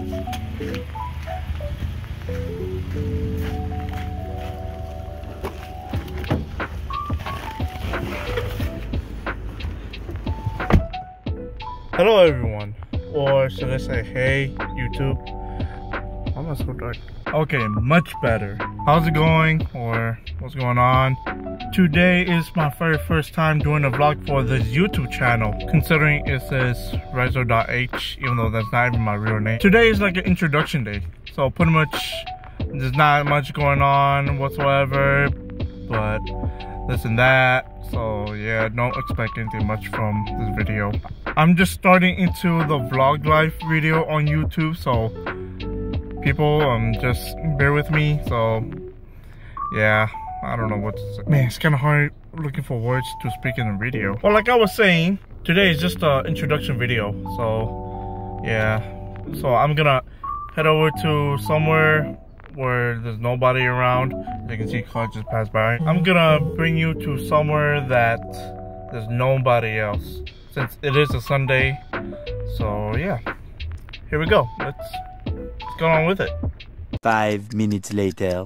Hello everyone, or should I say hey YouTube? Why am I so dark? Okay, much better. How's it going, or what's going on? Today is my very first time doing a vlog for this YouTube channel, considering it says Raizo.h, even though that's not even my real name. Today is like an introduction day, so pretty much there's not much going on whatsoever, but this and that. So yeah, don't expect anything much from this video. I'm just starting into the vlog life video on YouTube, so people just bear with me. So yeah, I don't know what to say. Man, it's kind of hard looking for words to speak in a video. Well, like I was saying, today is just an introduction video, so yeah. So I'm gonna head over to somewhere where there's nobody around. As you can see, cars just passed by. I'm gonna bring you to somewhere that there's nobody else, since it is a Sunday. So yeah, here we go. Let's go on with it. 5 minutes later.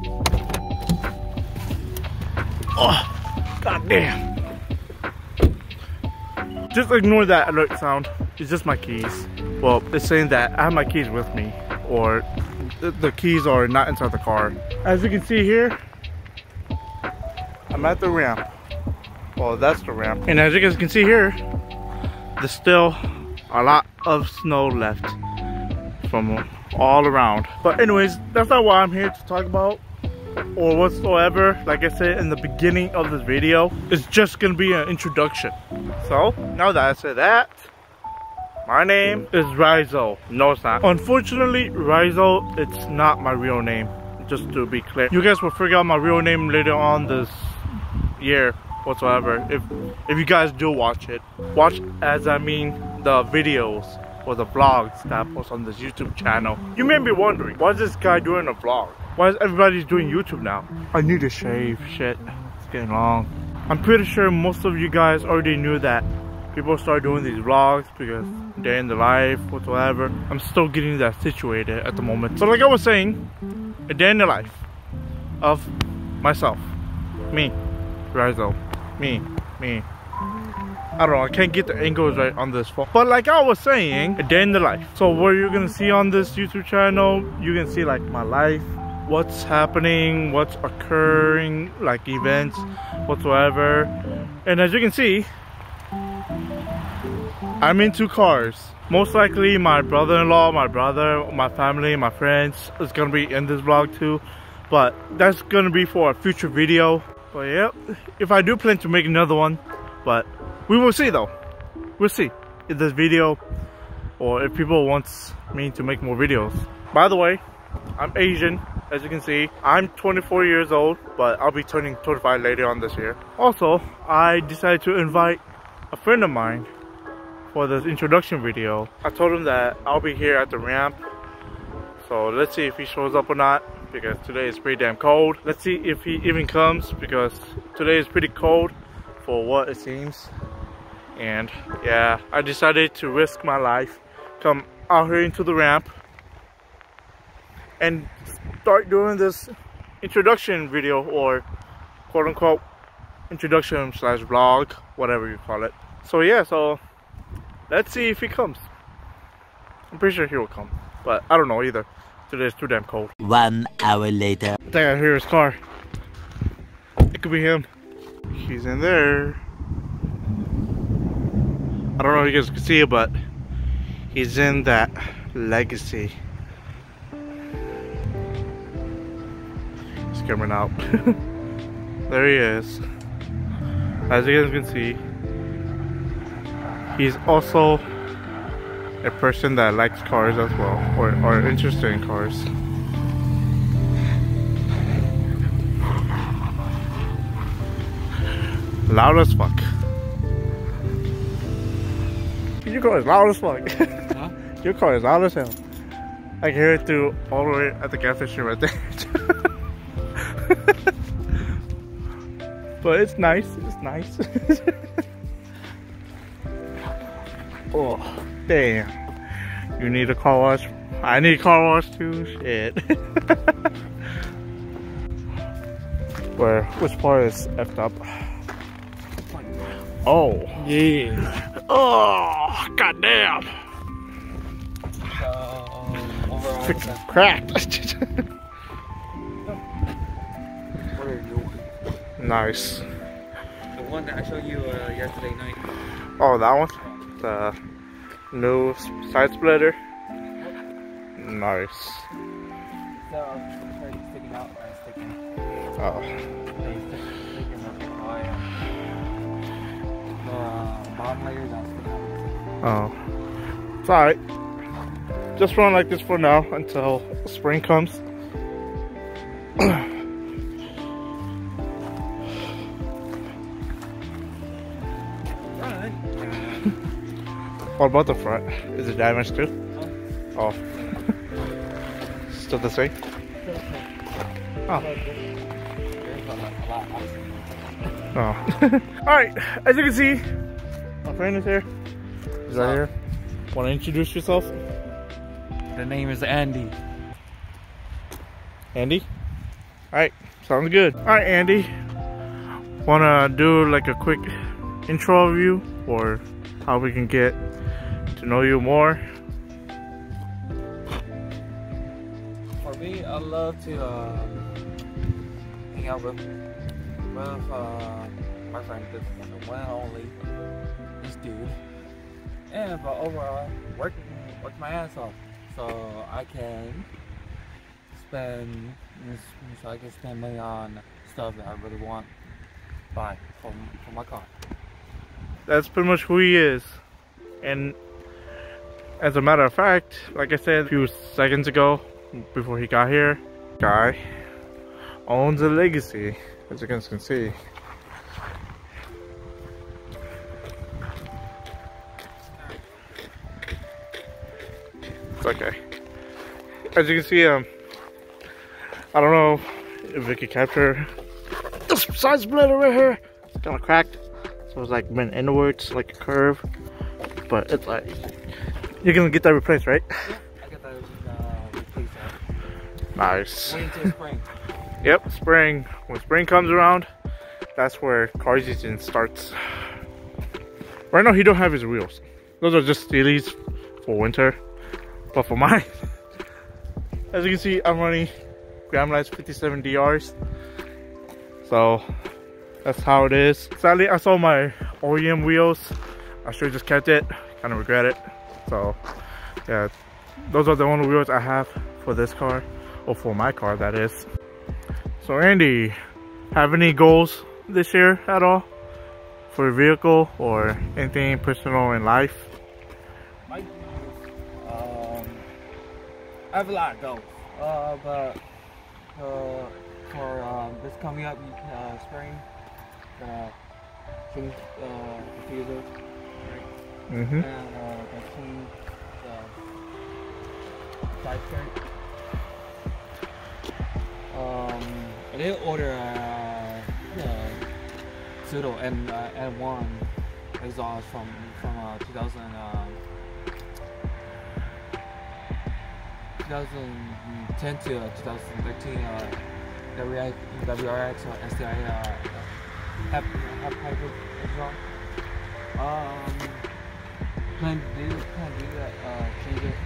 Oh, god damn. Just ignore that alert sound. It's just my keys. Well, it's saying that I have my keys with me, or the keys are not inside the car. As you can see here, I'm at the ramp. Well, that's the ramp. And as you guys can see here, there's still a lot of snow left from all around. But anyways, that's not what I'm here to talk about or whatsoever. Like I said in the beginning of this video, it's just gonna be an introduction. So now that I said that, my name is Raizo. No, it's not. Unfortunately, Raizo, it's not my real name. Just to be clear, you guys will figure out my real name later on this year whatsoever. If you guys do watch it, watch as I mean the videos or the vlogs that I post on this YouTube channel. You may be wondering, why is this guy doing a vlog? Why is everybody doing YouTube now? I need to shave. Shit, it's getting long. I'm pretty sure most of you guys already knew that people start doing these vlogs because day in the life whatsoever. I'm still getting that situated at the moment. So like I was saying, a day in the life of myself, me, Raizo, me. I don't know, I can't get the angles right on this phone. But like I was saying, a day in the life. So what you're gonna see on this YouTube channel, you can see like my life, what's happening, what's occurring, like events whatsoever. And as you can see, I'm into cars. Most likely my brother-in-law, my brother, my family, my friends is gonna be in this vlog too. But that's gonna be for a future video. But yeah, if I do plan to make another one, but we will see though. We'll see if this video or if people want me to make more videos. By the way, I'm Asian, as you can see. I'm 24 years old, but I'll be turning 25 later on this year. Also, I decided to invite a friend of mine for this introduction video. I told him that I'll be here at the ramp, so let's see if he shows up or not, because today is pretty damn cold. Let's see if he even comes, because today is pretty cold for what it seems. And yeah, I decided to risk my life, come out here into the ramp and start doing this introduction video, or quote unquote introduction slash vlog, whatever you call it. So yeah, so let's see if he comes. I'm pretty sure he will come, but I don't know either. Today is too damn cold. 1 hour later. I think I hear his car. It could be him. He's in there. I don't know if you guys can see it, but he's in that Legacy. He's coming out. There he is. As you guys can see, he's also a person that likes cars as well, or interested in cars. Loud as fuck. Your car is loud as fuck. Huh? Your car is loud as hell. I can hear it through all the way at the gas station right there. But it's nice. It's nice. Oh, damn. You need a car wash. I need a car wash too. Shit. Where? Which part is effed up? Oh. Yeah. Oh, goddamn. Overall, freaking cracked. what are you? Nice. The one that I showed you yesterday night. Oh, that one? The new side splitter? Nice. So, it's sticking out and sticking. Oh. Sticking up the bottom layer that's sticking out. Oh. It's alright. Just run like this for now until spring comes. What about the front? Is it damaged too? Oh. Still the same? Oh. Oh. Alright, as you can see, my friend is here. Is that here? Want to introduce yourself? The name is Andy. Andy? Alright, sounds good. Alright, Andy. Wanna do like a quick intro of you, or how we can get to know you more? For me, I love to hang out with my friend, the one and only, this dude. And but overall, work my ass off so I can spend money on stuff that I really want to buy for my car. That's pretty much who he is. And as a matter of fact, like I said a few seconds ago, before he got here, guy owns a legacy, as you guys can see. It's okay. As you can see, I don't know if we could capture this side splitter right here. It's kind of cracked, so it's like bent inwards like a curve. But it's like, you're gonna get that replaced, right? Yeah, I got that replaced. Nice. Wait until spring. Yep, spring. When spring comes around, that's where car season starts. Right now, he don't have his wheels. Those are just steelies for winter. But for mine, as you can see, I'm running Graham Lights 57 DRs. So that's how it is. Sadly, I sold my OEM wheels. I should have just kept it. Kind of regret it. So yeah, those are the only wheels I have for this car, or for my car, that is. So Andy, have any goals this year at all for a vehicle or anything personal in life? I have a lot of goals, but for this coming up spring, change the diffuser, right? And change the side skirt. I did order pseudo N1 exhaust from 2010 to 2013 WRX or STI hybrid exhaust. Plan to do that, change it,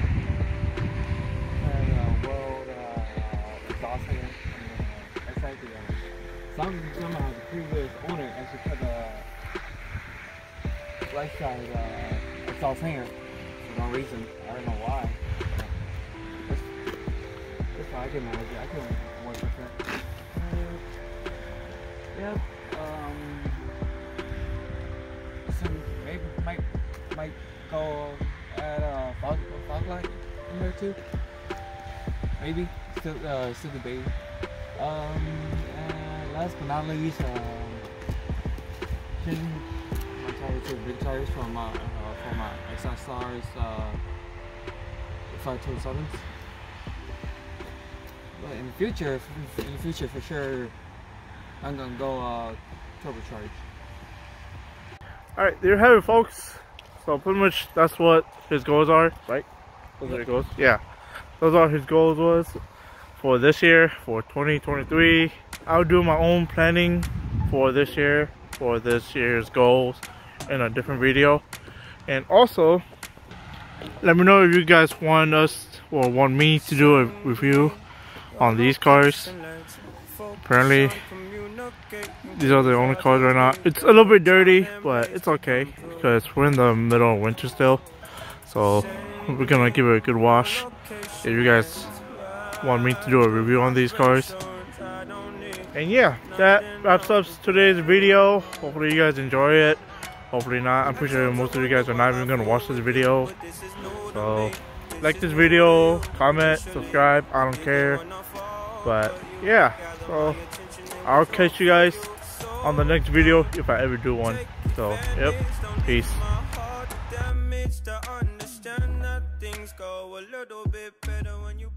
and world exhaust fan. It's like somehow the previous owner actually put a right side exhaust hanger for no reason. I don't know why. I can manage it. I can work with it. Yep. So maybe might go add a fog light in there too. Maybe still debate. And last but not least, changing my tires to big tires from my XSR's 527s. But in the future for sure, I'm gonna go turbocharge. Alright, there you have it, folks. So pretty much that's what his goals are, right? Those are your goals? Yeah. Those are his goals was for this year, for 2023. I'll do my own planning for this year, for this year's goals in a different video. And also, let me know if you guys want us or want me to do a review on these cars. Apparently, these are the only cars right now. It's a little bit dirty, but it's okay because we're in the middle of winter still. So we're gonna give it a good wash. If you guys want me to do a review on these cars. And yeah, that wraps up today's video. Hopefully you guys enjoy it. Hopefully not. I'm pretty sure most of you guys are not even gonna watch this video. So like this video, comment, subscribe, I don't care. But yeah, so I'll catch you guys on the next video if I ever do one. So yep, peace. Things go a little bit better when you